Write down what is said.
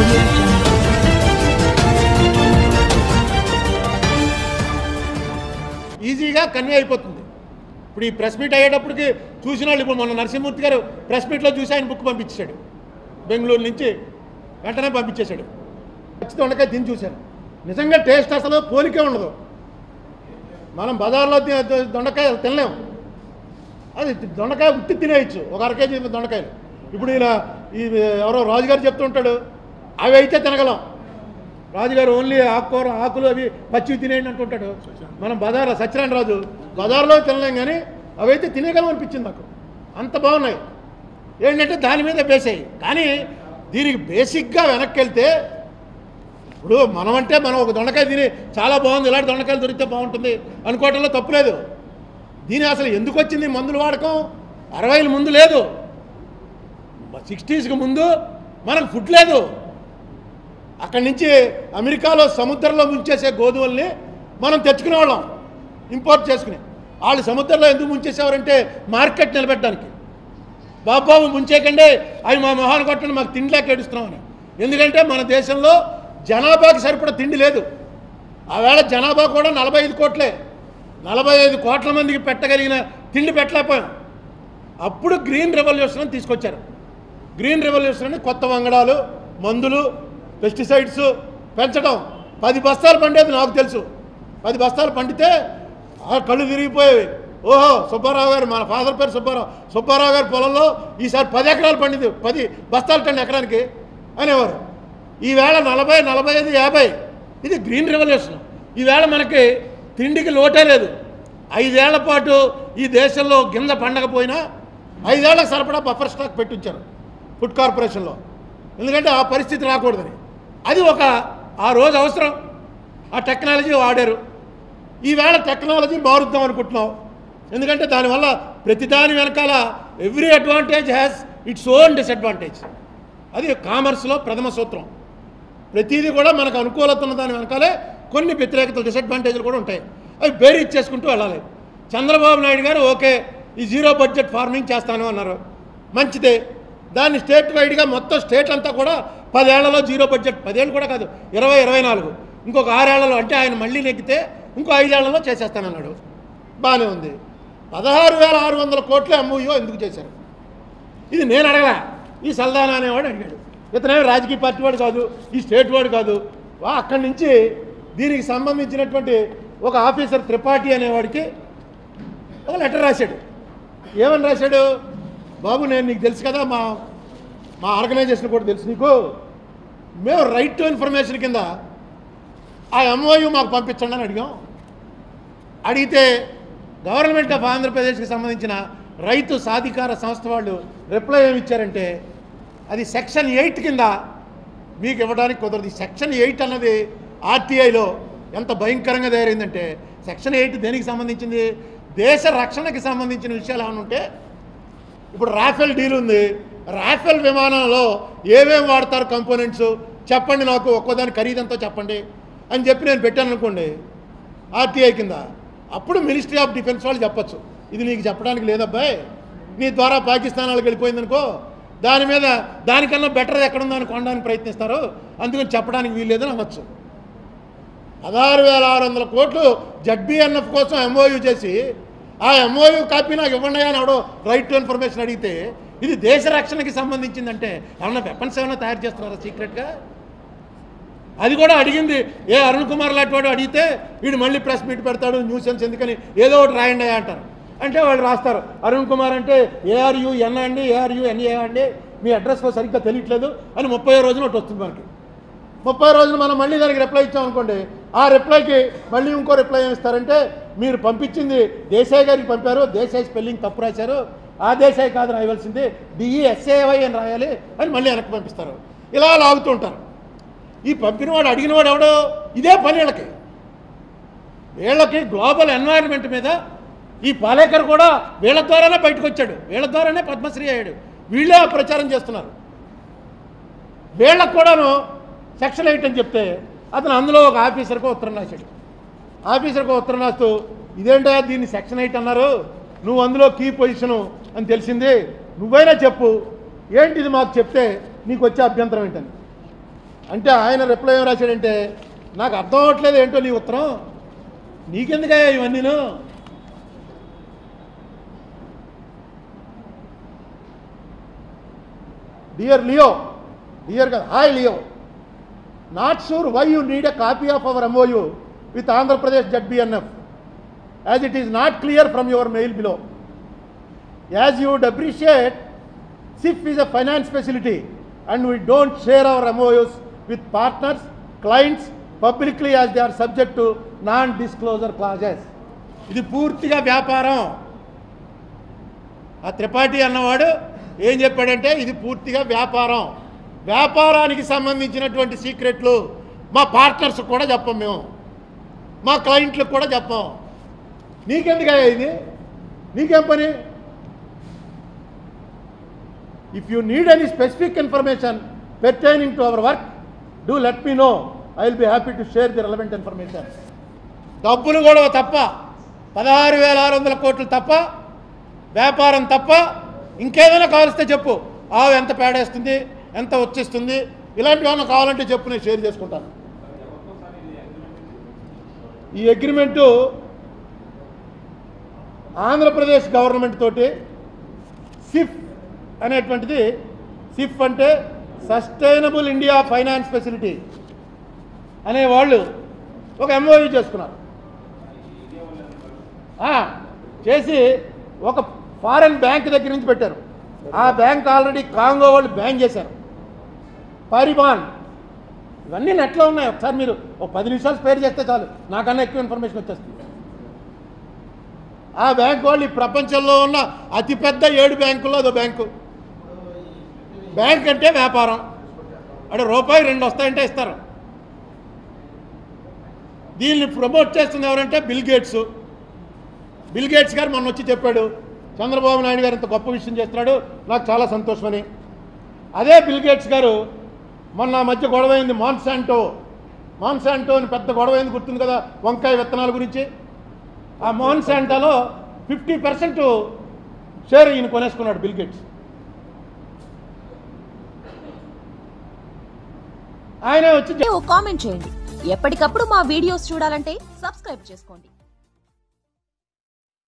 ఈజీగా కన్వే అయిపోతుంది. ఇప్పుడు ఈ ప్రెస్ మీట్ అయ్యేటప్పటికి చూసిన వాళ్ళు, ఇప్పుడు మొన్న నరసింహమూర్తి గారు ప్రెస్ మీట్లో చూసి ఆయన బుక్ పంపించాడు, బెంగళూరు నుంచి వెంటనే పంపించేశాడు. పచ్చి దొండకాయ తిని చూశాను, నిజంగా టేస్ట్ అసలు పోలికే ఉండదు. మనం బజార్లో దొండకాయ తినలేము, అది దొండకాయ ఉట్టి తినేయచ్చు, ఒక అర కేజీ దొండకాయలు. ఇప్పుడు ఈయన ఈ ఎవరో రాజుగారు చెప్తుంటాడు, అవి అయితే తినగలం. రాజుగారు ఓన్లీ ఆకుకూర ఆకులు అవి పచ్చి తినేయండి అంటుంటాడు. మనం బజార్లో సత్యనారాయణ రాజు బజార్లో తినలేం, కానీ అవైతే తినేయగలం అనిపించింది నాకు, అంత బాగున్నాయి. ఏంటంటే దాని మీద బేసాయి. కానీ దీనికి బేసిక్గా వెనక్కి వెళ్తే, ఇప్పుడు మనం ఒక దొండకాయ తిని చాలా బాగుంది, ఇలాంటి దొండకాయలు దొరికితే బాగుంటుంది అనుకోవటంలో తప్పులేదు. దీని అసలు ఎందుకు వచ్చింది మందులు వాడకం? 60ల ముందు లేదు, 60స్కి ముందు మనకు ఫుడ్ లేదు. అక్కడి నుంచి అమెరికాలో సముద్రంలో ముంచేసే గోధుమల్ని మనం తెచ్చుకునేవాళ్ళం, ఇంపోర్ట్ చేసుకుని. వాళ్ళు సముద్రంలో ఎందుకు ముంచేసేవారంటే మార్కెట్ నిలబెట్టడానికి. బాబు ముంచేకండి, అవి మా మొహాన్ని కొట్టండి, మాకు తిండి లేక ఏడుస్తున్నామని. ఎందుకంటే మన దేశంలో జనాభాకి సరిపడా తిండి లేదు. ఆవేళ జనాభా కూడా 45 కోట్లే, 45 కోట్ల మందికి పెట్టగలిగిన తిండి పెట్టలేకపోయాం. అప్పుడు గ్రీన్ రెవల్యూషన్ అని తీసుకొచ్చారు. గ్రీన్ రెవల్యూషన్ అని కొత్త వంగడాలు, మందులు, పెస్టిసైడ్స్ పెంచడం. 10 బస్తాలు పండేది నాకు తెలుసు. 10 బస్తాలు పండితే కళ్ళు తిరిగిపోయేవి. ఓహో, సుబ్బారావు గారు, మన ఫాదర్ పేరు సుబ్బారావు గారి పొలంలో ఈసారి 10 ఎకరాలు పండింది, 10 బస్తాలు టన్ను ఎకరానికి అనేవారు. ఈవేళ 40, 45, 50 ఇది గ్రీన్ రెవల్యూషన్. ఈవేళ మనకి తిండికి లోటే లేదు. 5 ఏళ్ల పాటు ఈ దేశంలో గింజ పండకపోయినా 5 ఏళ్లకు సరిపడా బఫర్ స్టాక్ పెట్టించారు ఫుడ్ కార్పొరేషన్లో, ఎందుకంటే ఆ పరిస్థితి రాకూడదని. అది ఆ రోజు అవసరం, ఆ టెక్నాలజీ వాడారు. ఈవేళ టెక్నాలజీ మారుద్దాం అనుకుంటున్నాం, ఎందుకంటే దానివల్ల ప్రతిదాని వెనకాల every advantage has its own disadvantage. అది కామర్స్లో ప్రథమ సూత్రం. ప్రతిదీ కూడా మనకు అనుకూలత ఉన్న దాని వెనకాలే కొన్ని వ్యతిరేకతలు, డిసడ్వాంటేజ్లు కూడా ఉంటాయి. అవి బేరీజ్ చేసుకుంటూ వెళ్ళాలి. చంద్రబాబు నాయుడు గారు ఓకే ఈ 0 బడ్జెట్ ఫార్మింగ్ చేస్తాను అన్నారు, మంచిదే. దాన్ని స్టేట్ వైడ్గా మొత్తం స్టేట్ అంతా కూడా 10 ఏళ్లలో 0 బడ్జెట్, 10 ఏళ్ళు కూడా కాదు, 20, 24, ఇంకొక 6 ఏళ్లలో, అంటే ఆయన మళ్ళీ నెగ్గితే ఇంకో 5 ఏళ్లలో చేసేస్తానన్నాడు. బాగానే ఉంది. 16,600 కోట్ల MOU ఎందుకు చేశారు? ఇది నేను అడగలా, ఈ సల్దానా అనేవాడు అడిగాడు. ఇతనేమి రాజకీయ పార్టీ వాడు కాదు, ఈ స్టేట్ వాడు కాదు. అక్కడి నుంచి దీనికి సంబంధించినటువంటి ఒక ఆఫీసర్ త్రిపాఠి అనేవాడికి ఒక లెటర్ రాశాడు. ఏమని రాశాడు? బాబు, నేను నీకు తెలుసు కదా, మా ఆర్గనైజేషన్ కూడా తెలుసు నీకు, మేము రైట్ టు ఇన్ఫర్మేషన్ కింద ఆ MOU మాకు పంపించండి అని అడిగాం. అడిగితే గవర్నమెంట్ ఆఫ్ ఆంధ్రప్రదేశ్కి సంబంధించిన రైతు సాధికార సంస్థ వాళ్ళు రిప్లై ఏమి ఇచ్చారంటే, అది సెక్షన్ 8 కింద మీకు ఇవ్వడానికి కుదరదు. సెక్షన్ 8 అన్నది RTIలో ఎంత భయంకరంగా తయారైందంటే, సెక్షన్ 8 దేనికి సంబంధించింది? దేశ రక్షణకి సంబంధించిన విషయాలు ఏమైనా ఉంటే, ఇప్పుడు రాఫెల్ డీల్ ఉంది, రాఫెల్ విమానంలో ఏమేమి వాడతారు కంపోనెంట్స్ చెప్పండి, నాకు ఒక్కోదాని ఖరీదంతో చెప్పండి అని చెప్పి నేను పెట్టాను అనుకోండి RTI కింద. అప్పుడు మినిస్ట్రీ ఆఫ్ డిఫెన్స్ వాళ్ళు చెప్పచ్చు, ఇది నీకు చెప్పడానికి లేదబ్బాయి, నీ ద్వారా పాకిస్తాన్ వాళ్ళకి వెళ్ళిపోయిందనుకో, దాని మీద దానికన్నా బెటర్ ఎక్కడుందో అని కొనడానికి ప్రయత్నిస్తారు, అందుకని చెప్పడానికి వీల్లేదని అనొచ్చు. 16,600 కోట్లు ZBNF కోసం MOU చేసి, ఆ MOU కాపీ నాకు ఇవ్వండి అని ఎవడో రైట్ టు ఇన్ఫర్మేషన్ అడిగితే, ఇది దేశ రక్షణకి సంబంధించిందంటే ఏమన్నా వెపన్స్ ఏమైనా తయారు చేస్తున్నారా సీక్రెట్గా? అది కూడా అడిగింది ఏ అరుణ్ కుమార్ లాంటి వాడు అడిగితే వీడు మళ్ళీ ప్రెస్ మీట్ పెడతాడు, న్యూసెన్స్ ఎందుకని ఏదో ఒకటి రాయండి అంటారు. అంటే వాళ్ళు రాస్తారు, అరుణ్ కుమార్ అంటే ARUN అండి, ARUNA అండి, మీ అడ్రస్ సరిగ్గా తెలియట్లేదు అని 30వ రోజున ఒకటి వస్తుంది మనకి. 30వ రోజున మనం మళ్ళీ దానికి రిప్లై ఇచ్చామనుకోండి, ఆ రిప్లైకి మళ్ళీ ఇంకో రిప్లై ఏమి ఇస్తారంటే, మీరు పంపించింది దేశాయ్ గారికి పంపారు, దేశాయ్ స్పెల్లింగ్ తప్పు రాశారు, ఆ దేశాయ్ కాదు రాయవలసింది DESAY అని రాయాలి అని మళ్ళీ వెనక్కి పంపిస్తారు. ఇలా లాగుతూ ఉంటారు. ఈ పంపినవాడు అడిగినవాడు ఎవడో ఇదే పని వీళ్ళకి గ్లోబల్ ఎన్వైరన్మెంట్ మీద ఈ పాలేకర్ కూడా వీళ్ళ ద్వారానే బయటకు వచ్చాడు, వీళ్ళ ద్వారానే పద్మశ్రీ అయ్యాడు. వీళ్ళే ప్రచారం చేస్తున్నారు. వీళ్ళకు కూడాను సెక్షన్ 8 అని చెప్తే అతను అందులో ఒక ఆఫీసర్కు ఉత్తరం రాశాడు. ఆఫీసర్కు ఉత్తరం రాస్తూ, ఇదేంటా దీన్ని సెక్షన్ 8 అన్నారు, నువ్వు అందులో కీ పొజిషను అని తెలిసింది, నువ్వైనా చెప్పు ఏంటిది మాకు చెప్తే నీకు వచ్చే అభ్యంతరం ఏంటని. అంటే ఆయన రిప్లై ఏం రాశాడంటే, నాకు అర్థం అవ్వట్లేదు ఏంటో నీ ఉత్తరం, నీకెందుకయ్యా ఇవన్నీను. Dear Leo, hi Leo, not sure why you need a copy of our MOU with Andhra Pradesh ZBNF, as it is not clear from your mail below. As you would appreciate, SIF is a finance facility and we don't share our MOUs with partners, clients publicly as they are subject to non-disclosure clauses. ఇది పూర్తిగా వ్యాపారం. ఆ త్రిపాఠి అన్నవాడు ఏం చెప్పాడంటే ఇది పూర్తిగా వ్యాపారం, వ్యాపారానికి సంబంధించినటువంటి సీక్రెట్లు మా పార్ట్నర్స్ కూడా చెప్పం, మేము మా క్లయింట్లకు కూడా చెప్పం. నీకెందుకయ్యా ఇది, నీకేం పని? If you need any specific information pertaining to our work, do let me know, I will be happy to share the relevant information. డబ్బులు కూడా తప్ప, 16,600 కోట్లు తప్ప, వ్యాపారం తప్ప ఇంకేదైనా కావలిస్తే చెప్పు. ఆవు ఎంత పేడేస్తుంది, ఎంత వచ్చేస్తుంది, ఇలాంటివి ఏమైనా కావాలంటే చెప్పు, నేను షేర్ చేసుకుంటాను. ఈ అగ్రిమెంటు ఆంధ్రప్రదేశ్ గవర్నమెంట్ తోటి సిఫ్ అనేటువంటిది, సిఫ్ అంటే సస్టైనబుల్ ఇండియా ఫైనాన్స్ ఫెసిలిటీ అనే వాళ్ళు ఒక MOU చేసుకున్నారు. చేసి ఒక ఫారెన్ బ్యాంక్ దగ్గర నుంచి పెట్టారు. ఆ బ్యాంక్ ఆల్రెడీ కాంగో వాళ్ళు బ్యాన్ చేశారు. పారిబాన్, ఇవన్నీ నెట్లో ఉన్నాయి. ఒకసారి మీరు ఒక 10 నిమిషాలు స్పేర్ చేస్తే చాలు, నాకన్నా ఎక్కువ ఇన్ఫర్మేషన్ వచ్చేస్తుంది. ఆ బ్యాంక్ వాళ్ళు ఈ ప్రపంచంలో ఉన్న అతిపెద్ద 7 బ్యాంకుల్లో అదో బ్యాంకు. బ్యాంక్ అంటే వ్యాపారం, అంటే రూపాయి 2 వస్తాయంటే ఇస్తారు. దీన్ని ప్రమోట్ చేస్తుంది ఎవరంటే బిల్ గేట్స్. బిల్ గేట్స్ గారు మొన్న వచ్చి చెప్పాడు, చంద్రబాబు నాయుడు గారు ఇంత గొప్ప విషయం చేస్తున్నాడు, నాకు చాలా సంతోషమని. అదే బిల్ గేట్స్ గారు మొన్న మధ్య గొడవైంది మాన్సాంటో అని పెద్ద గొడవైంది, గుర్తుంది కదా, వంకాయ విత్తనాల గురించి. ఆ మాన్సాంటోలో 50% షేర్ ఈయన కొనేసుకున్నాడు బిల్ గేట్స్. ఆయనే వచ్చి కామెంట్ చేయండి. ఎప్పటికప్పుడు మా వీడియోస్ చూడాలంటే సబ్స్క్రైబ్ చేసుకోండి.